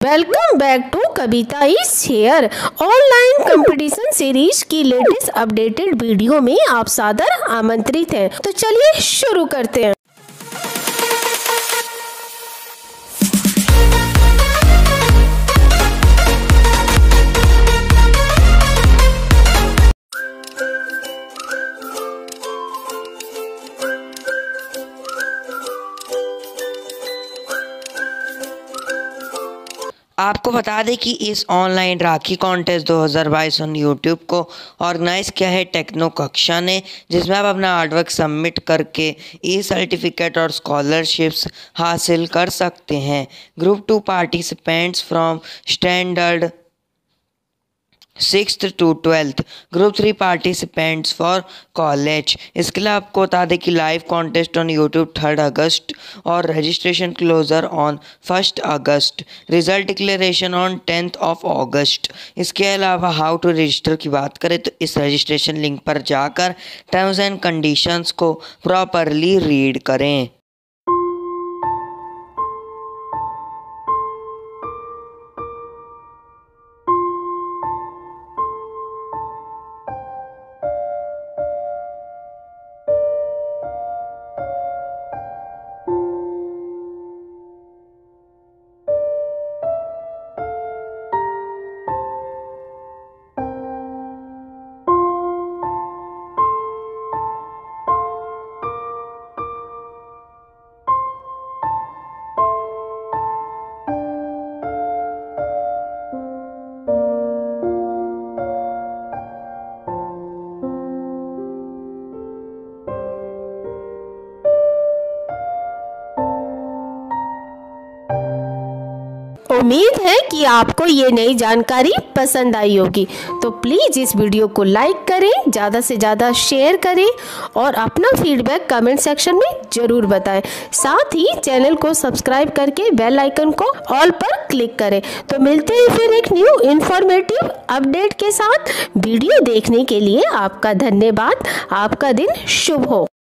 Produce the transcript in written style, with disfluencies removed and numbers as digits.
Welcome back to Kavita is here online competition series की latest updated video में आप सादर आमंत्रित हैं। तो चलिए शुरू करते हैं। आपको बता दें कि इस online Rakhi contest 2022 on YouTube को ऑर्गेनाइज किया है टेक्नो कक्षा ने, जिसमें आप अपना आर्टवर्क सबमिट करके ई सर्टिफिकेट और स्कॉलरशिप्स हासिल कर सकते हैं। Group 2 participants from standard 6th to 12th, group 3 participants for college. इसके लिए आपको बता दें कि लाइव कॉन्टेस्ट ऑन यूट्यूब 3 अगस्त और रजिस्ट्रेशन क्लोजर ऑन 1 अगस्त, result declaration on 10th of August। इसके अलावा हाउ टू रजिस्टर की बात करें तो इस रजिस्ट्रेशन लिंक पर जाकर टर्म्स एंड कंडीशंस को प्रॉपरली रीड करें। उम्मीद है कि आपको ये नई जानकारी पसंद आई होगी। तो प्लीज़ इस वीडियो को लाइक करें, ज़्यादा से ज़्यादा शेयर करें और अपना फीडबैक कमेंट सेक्शन में ज़रूर बताएं। साथ ही चैनल को सब्सक्राइब करके बेल आइकन को ऑल पर क्लिक करें। तो मिलते हैं फिर एक न्यू इन्फॉर्मेटिव अपडेट के साथ। वीडियो देखने के लिए आपका धन्यवाद। आपका दिन शुभ हो।